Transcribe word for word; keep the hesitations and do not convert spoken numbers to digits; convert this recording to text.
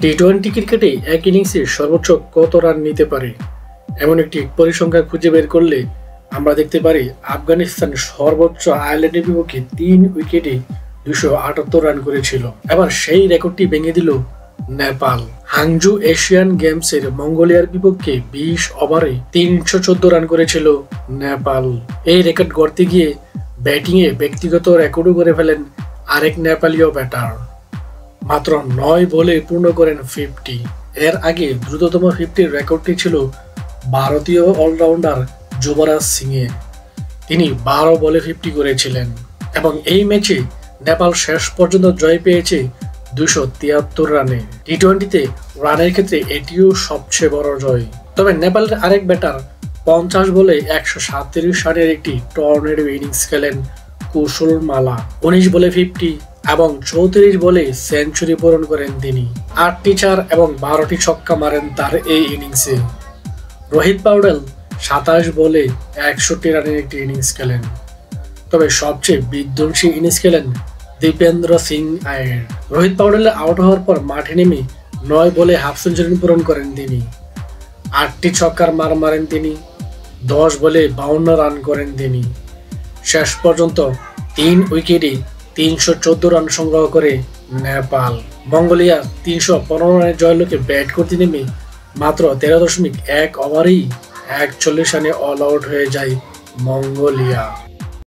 T twenty ক্রিকেটে এক ইনিংসে সর্বোচ্চ কত রান নিতে পারে এমন একটি পরিসংখ্যান খুঁজে বের করলে আমরা দেখতে পারি আফগানিস্তান সর্বোচ্চ আয়ারল্যান্ডের বিপক্ষে তিন উইকেটে দুশো আটাত্তর রান করেছিল। এবার সেই রেকর্ডটি ভেঙে দিল নেপাল। হাংজু এশিয়ান গেমসের মঙ্গোলিয়ার বিপক্ষে বিশ ওভারে তিনশো চোদ্দ রান করেছিল নেপাল। এই রেকর্ড গড়তে গিয়ে ব্যাটিংয়ে ব্যক্তিগত রেকর্ডও করে ফেলেন আরেক নেপালীয় ব্যাটার। মাত্র নয় বলে পূর্ণ করেন ফিফটি। এর আগে দ্রুততম ফিফটির রেকর্ডটি ছিল ভারতীয় অলরাউন্ডার যুবরাজ সিং এর। তিনি বারো বলে ফিফটি করেছিলেন এবং এই ম্যাচে নেপাল শেষ পর্যন্ত জয় পেয়েছে দুশো তিয়াত্তর রানে। টি টোয়েন্টিতে রানের ক্ষেত্রে এটিও সবচেয়ে বড় জয়। তবে নেপালের আরেক ব্যাটার পঞ্চাশ বলে একশো সাতত্রিশ রানের একটি টর্নেডো ইনিংস খেলেন কুশল মালা। উনিশ বলে ফিফটি এবং চৌত্রিশ বলে সেঞ্চুরি পূরণ করেন তিনি। আটটি চার এবং বারোটি ছক্কা মারেন তার এই ইনিংসে। রোহিত পাউডেল সাতাশ বলে একষট্টি রানের একটি ইনিংস খেলেন। তবে সবচেয়ে বিধ্বংসী ইনিংস খেলেন দীপেন্দ্র সিং আয়ের। রোহিত পাউডেলের আউট হওয়ার পর মাঠে নেমে নয় বলে হাফ সেঞ্চুরি পূরণ করেন তিনি। আটটি ছক্কার মার মারেন তিনি। দশ বলে বাউন্ন রান করেন তিনি। শেষ পর্যন্ত তিন উইকেটে তিনশো চোদ্দ রান সংগ্রহ করে নেপাল। মঙ্গোলিয়া তিনশো পনেরো রানের জয়লক্ষ্যে ব্যাট করতে নেমে মাত্র তেরো দশমিক এক ওভারেই একচল্লিশ রানে অল আউট হয়ে যায় মঙ্গোলিয়া।